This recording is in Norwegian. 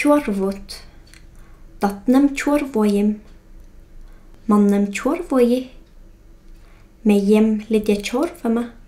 tjorvot, datnem tjorvojim, mannem tjorvoji, me jem lidja tjorvama.